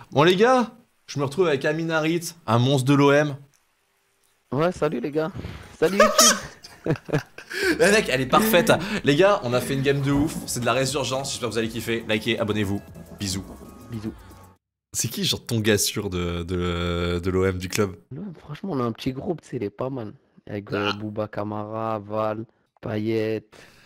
Bon les gars, je me retrouve avec Aminarit, un monstre de l'OM. Ouais, salut les gars. Salut YouTube. La mec, elle est parfaite. Les gars, on a fait une game de ouf, c'est de la résurgence, j'espère que vous allez kiffer. Likez, abonnez-vous, bisous. Bisous. C'est qui genre ton gars sûr de l'OM du club? Ouais, franchement, on a un petit groupe, tu sais, il est pas mal. Avec Ah. Bouba Kamara, Val, Payet,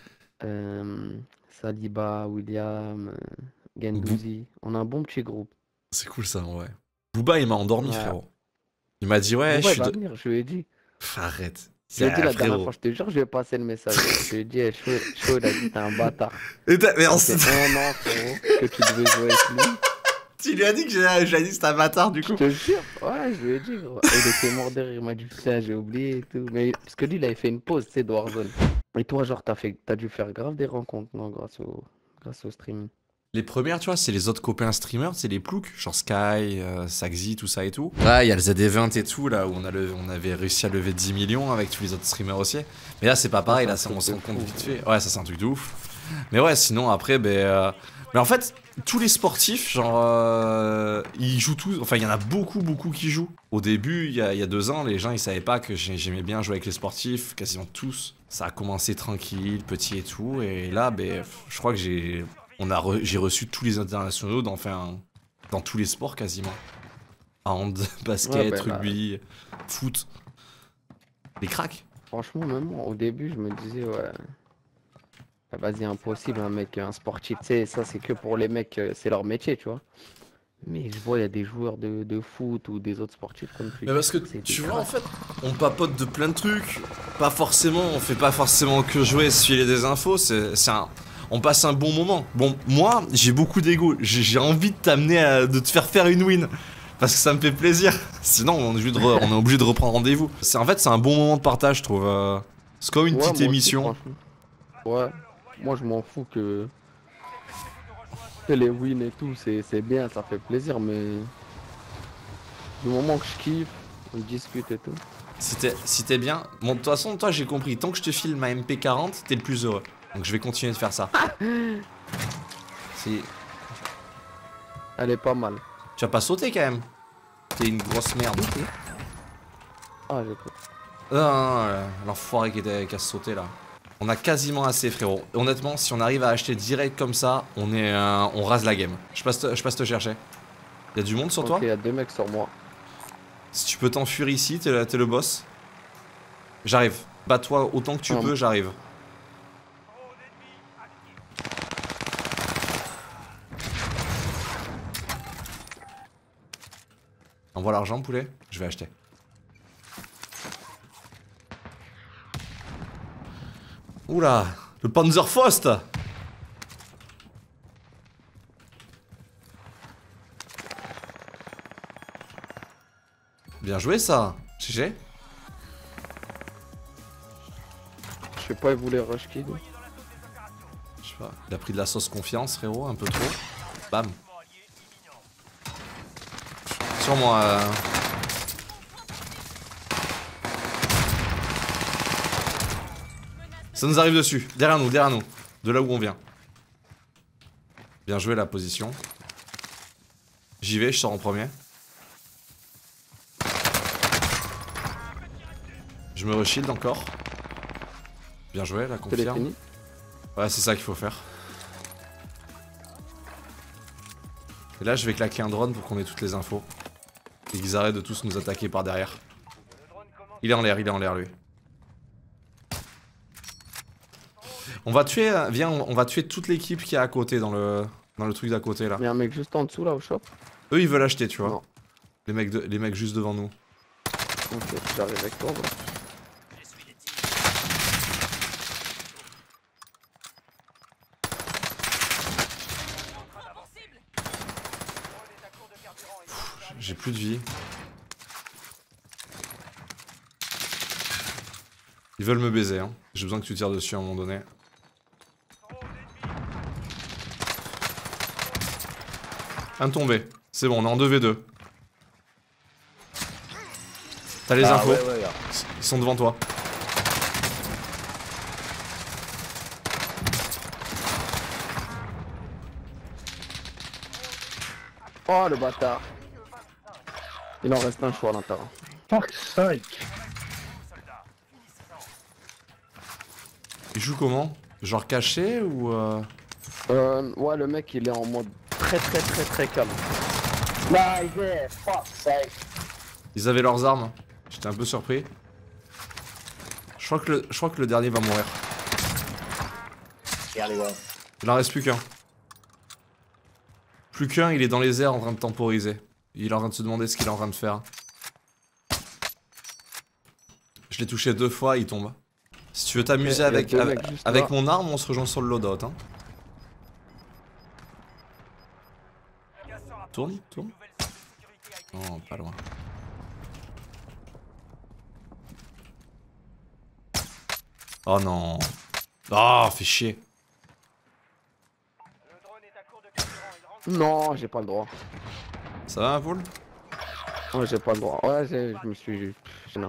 euh, Saliba, William, Bou- Gendouzi. On a un bon petit groupe. C'est cool ça en vrai. Booba il m'a endormi Ouais. frérot. Il m'a dit ouais je Bouba, il suis va de... venir, je lui ai dit. Pff, arrête. Je lui ai dit la dernière Frérot. fois, je te jure, je lui ai passé le message. Je lui ai dit, chaud, chaud, il a dit, t'es un bâtard. Mais Ça fait un an, frérot, que tu devais jouer avec lui. tu lui as dit que j'ai dit que c'était un bâtard du Je coup. te jure, ouais, je lui ai dit, gros. Et il était mort de rire, il m'a dit, putain, j'ai oublié et tout. Mais parce que lui, il avait fait une pause, tu sais, de Warzone. Et toi, genre, t'as dû faire grave des rencontres, non, grâce au streaming. Les premières, tu vois, c'est les autres copains streamers, c'est les ploucs, genre Sky, Saxy, tout ça et tout. Là, il y a le ZD20 et tout, là, où on avait réussi à lever 10 millions avec tous les autres streamers aussi. Mais là, c'est pas pareil, là, on se rend compte vite fait. Ouais, ça, c'est un truc de ouf. Mais ouais, sinon, après, mais en fait, tous les sportifs, genre, ils jouent tous. Enfin, il y en a beaucoup qui jouent. Au début, il y a 2 ans, les gens, ils savaient pas que j'aimais bien jouer avec les sportifs, quasiment tous. Ça a commencé tranquille, petit et tout. Et là, je crois que j'ai reçu tous les internationaux dans tous les sports quasiment. Hand, Ouais, basket, ben là, rugby, foot. Les cracks. franchement, même moi, au début, je me disais, ouais, ah, vas-y, impossible, un mec, un sportif, tu sais, ça, c'est que pour les mecs, c'est leur métier, tu vois. Mais je vois, il y a des joueurs de foot ou des autres sportifs, comme tu Mais dis, parce que c'est des tu vois en cracks. fait, on papote de plein de trucs. Pas forcément, on fait pas forcément que jouer, se filer des infos. On passe un bon moment. Bon, moi, j'ai beaucoup d'ego. J'ai envie de de te faire une win. Parce que ça me fait plaisir. Sinon, on est obligé de reprendre rendez-vous. En fait, c'est un bon moment de partage, je trouve. C'est comme une Ouais, petite moi aussi, émission. franchement. Ouais, moi, je m'en fous que les wins et tout, c'est bien, ça fait plaisir, mais du moment que je kiffe, on discute et tout. Si t'es bien. Bon, de toute façon, toi, j'ai compris. Tant que je te file ma MP40, t'es le plus heureux. Donc, je vais continuer de faire ça. Si. Elle est pas mal. Tu vas pas sauter quand même. T'es une grosse merde. Ok. Ah, j'ai cru. Non, non, non, l'enfoiré qui a sauté là. On a quasiment assez, frérot. Honnêtement, si on arrive à acheter direct comme ça, on rase la game. Je passe te chercher. Y'a du monde sur Ok, toi? il y a 2 mecs sur moi. Si tu peux t'enfuir ici, t'es le boss. J'arrive. Bats-toi autant que tu Un- peux, j'arrive. Envoie l'argent, poulet. Je vais acheter. Oula, le Panzerfaust. Bien joué ça. GG. Je sais pas, il voulait rush kid. Je sais pas. Il a pris de la sauce confiance, frérot, un peu trop. Bam. Sur moi. Ça nous arrive dessus. Derrière nous, derrière nous. De là où on vient. Bien joué la position. J'y vais, je sors en premier. Je me reshield encore. Bien joué, la C'est les confirme. fini. Ouais, c'est ça qu'il faut faire. Et là, je vais claquer un drone pour qu'on ait toutes les infos. Et qu'ils arrêtent de tous nous attaquer par derrière. Il est en l'air, lui. On va tuer, viens, on va tuer toute l'équipe qui est à côté dans le truc d'à côté là. Il y a un mec juste en dessous là au shop. Eux, ils veulent acheter, tu vois. Non. Les mecs juste devant nous. Ok, j'arrive avec toi. Bro. J'ai plus de vie. Ils veulent me baiser, hein. J'ai besoin que tu tires dessus à un moment donné. Un tombé. C'est bon, on est en 2v2. T'as les infos. Ouais, ouais, ouais. Ils sont devant toi. Oh le bâtard. Il en reste un choix à l'intérieur. Fuck sake. Il joue comment? Genre caché ou Ouais, le mec il est en mode très calme. Là, il est. Fuck sake. Ils avaient leurs armes. J'étais un peu surpris. Je crois que le dernier va mourir. Regardez, ouais. Il en reste plus qu'un. Plus qu'un, il est dans les airs en train de temporiser. Il est en train de se demander ce qu'il est en train de faire. Je l'ai touché 2 fois, il tombe. Si tu veux t'amuser avec mon arme, on se rejoint sur le loadout. Hein. Tourne. Non, pas loin. Oh non. Oh, fais chier. Non, j'ai pas le droit. Ça va, ma poule? Ouais, j'ai pas le droit. Ouais, je me suis... Non.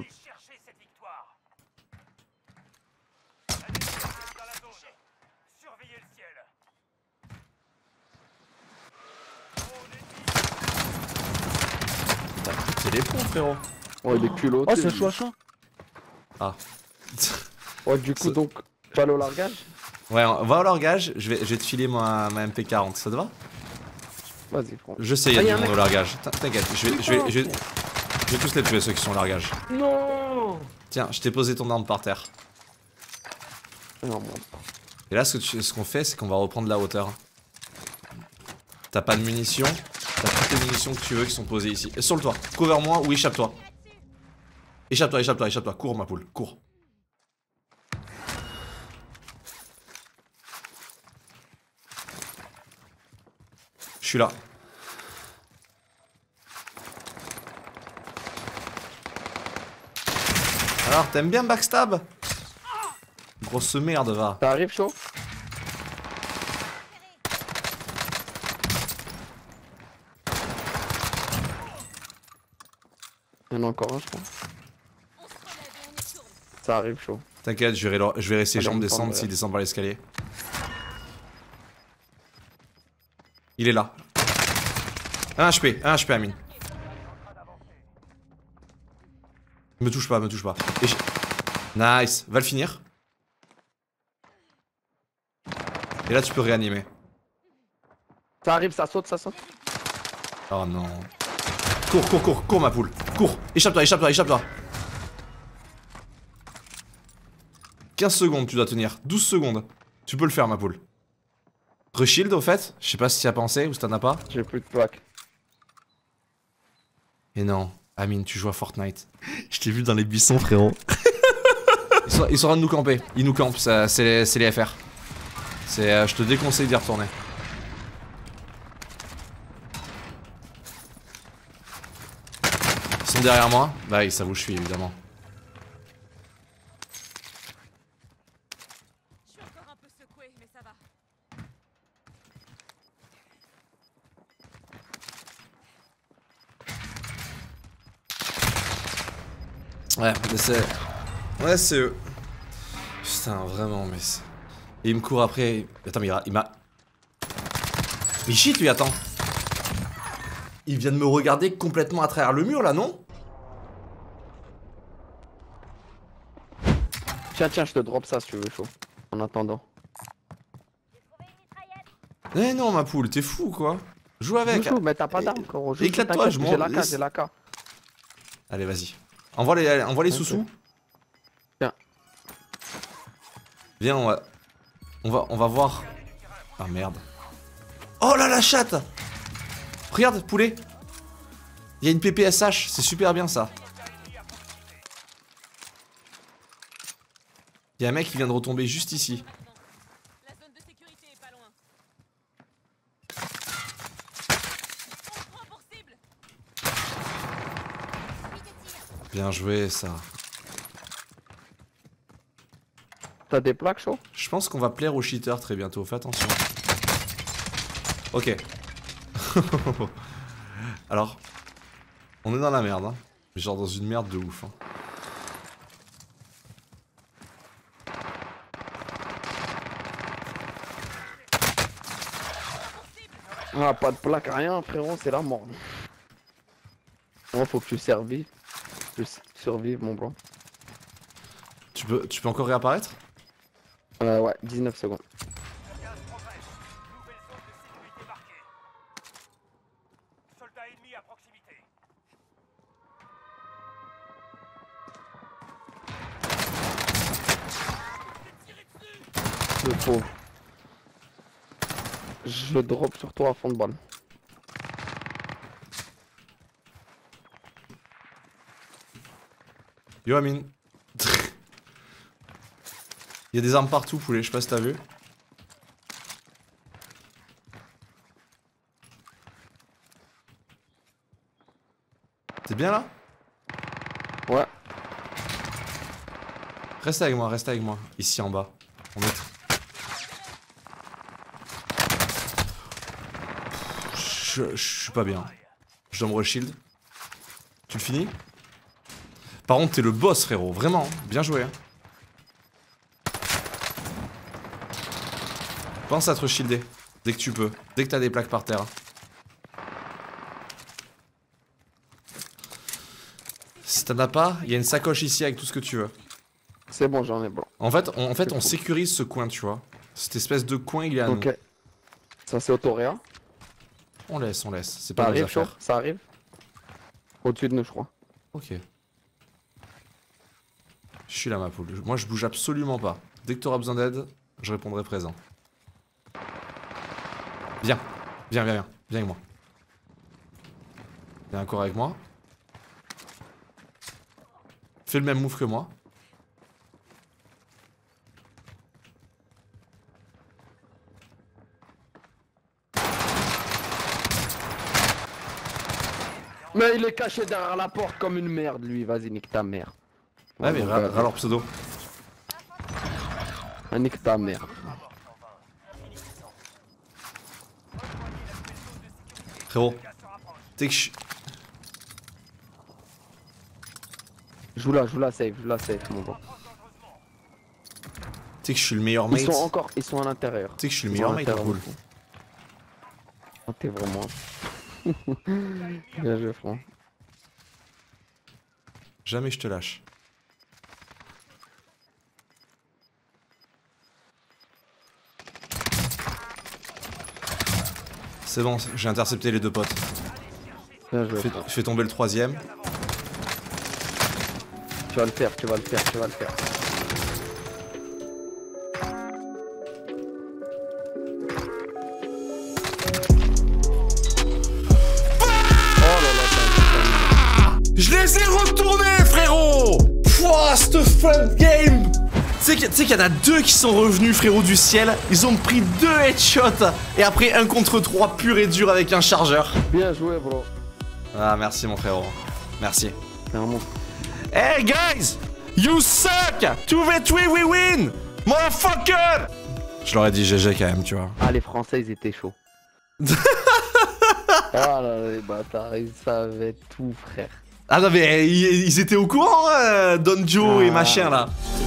C'est les ponts, frérot. Ouais, des culottes. Oh, c'est chaud. Ah. Ouais, du coup, donc, tu vas aller au largage? Ouais, on va au largage. Je vais te filer ma MP40, ça te va? Vas-y, prends. Je sais, il y a du monde au largage. T'inquiète, je vais tous les tuer, ceux qui sont au largage. Non. Tiens, je t'ai posé ton arme par terre. Non, moi. Et là, ce qu'on fait, c'est qu'on va reprendre la hauteur. T'as pas de munitions. T'as toutes les munitions que tu veux qui sont posées ici. Et sur le toit, couvre-moi ou échappe-toi. Échappe-toi. Cours, ma poule, cours. Je suis là. Alors, t'aimes bien backstab? Grosse merde, va. Ça arrive chaud? Il y en a encore un, je crois. Ça arrive chaud. T'inquiète, je verrai ses Allez, jambes on descendre prend, s'il descend par l'escalier. Il est là. 1 HP, Amine. Me touche pas. Nice, va le finir. Et là tu peux réanimer. Ça arrive, ça saute. Oh non. Cours ma poule. Cours, échappe-toi. 15 secondes tu dois tenir, 12 secondes. Tu peux le faire ma poule. Reshield au fait, je sais pas si tu y as pensé ou si t'en as pas. J'ai plus de plaques. Et non, Amine, tu joues à Fortnite. Je t'ai vu dans les buissons, frérot. ils sont en train de nous camper. Ils nous campent, c'est les FR. Je te déconseille d'y retourner. Ils sont derrière moi. Bah oui, ça vous je suis évidemment. Je suis encore un peu secoué, mais ça va. Ouais, mais c'est... Ouais, c'est eux. Putain, vraiment, mais c'est... Et il me court après... Attends, mais il m'a... Mais shit, lui, attends. Il vient de me regarder complètement à travers le mur, là, non? Tiens, je te drop ça si tu veux, chaud. En attendant. Eh non, ma poule, t'es fou, quoi. Joue avec. Joue, mais t'as pas d'arme, gros. Éclate-toi, je m'en... J'ai la K. Allez, vas-y. Envoie les Okay. sous-sous. Tiens. Viens, on va voir. Ah merde. Oh là la chatte. Regarde, poulet. Il y a une PPSH, c'est super bien ça. Il y a un mec qui vient de retomber juste ici. La zone de sécurité est pas loin. On prend pour cible. Bien joué ça. T'as des plaques, chaud? Je pense qu'on va plaire aux cheaters très bientôt, fais attention. Ok. Alors, on est dans la merde, hein. Genre dans une merde de ouf. Hein. Ah, pas de plaque, rien, frérot, c'est la mort. Moi, faut que tu survives. Survive, mon blanc. Tu peux encore réapparaître? Ouais, 19 secondes. Le gaz progresse. Nouvelle zone de sécurité marquée. Soldats ennemis à proximité. Le pauvre. Je drop sur toi à fond de balle. Yo Amine. Il y a des armes partout, poulet, je sais pas si t'as vu. T'es bien là? Ouais. Reste avec moi, ici en bas. On est... Je suis pas bien. Je dois me re-shield. Tu le finis? Par contre, t'es le boss, frérot. Vraiment, bien joué. Hein. Pense à te re-shielder. Dès que tu peux. Dès que t'as des plaques par terre. Si t'en as pas, il y a une sacoche ici avec tout ce que tu veux. C'est bon, j'en ai blanc. En fait, on sécurise ce coin, tu vois. Cette espèce de coin, il est à nous. Ok. Ça, c'est Autoréa. On laisse. C'est Ça pas nos arrive, chaud. affaires. Ça arrive. Au-dessus de nous, je crois. Ok. Je suis là, ma poule. Moi, je bouge absolument pas. Dès que t'auras besoin d'aide, je répondrai présent. Viens. Viens avec moi. Viens encore avec moi. Fais le même move que moi. Mais il est caché derrière la porte comme une merde, lui. Vas-y, nique ta mère. Ouais, mais râle pseudo. Ah, nique ta mère. Frérot. T'es que je... Joue la safe, mon gars. T'es que je suis le meilleur mate. Ils sont à l'intérieur. T'es que je suis le meilleur mate, cool. Oh, t'es vraiment... Bien joué, frère. Jamais je te lâche. C'est bon, j'ai intercepté les deux potes. Bien joué, frère. Fais tomber le troisième. Tu vas le faire. Je les ai retournés, frérot! Pouah, cette fun game! Tu sais qu'il y en a deux qui sont revenus, frérot, du ciel. Ils ont pris 2 headshots. Et après, 1 contre 3 pur et dur avec un chargeur. Bien joué, bro. Ah, merci, mon frérot. Merci. C'est un monstre. Hey, guys! You suck! 2v3, we win! Motherfucker! Je leur ai dit GG quand même, tu vois. Ah, les Français, ils étaient chauds. Ah là, les bâtards, ils savaient tout, frère. Ah non, mais ils étaient au courant, Don Joe et machin, là.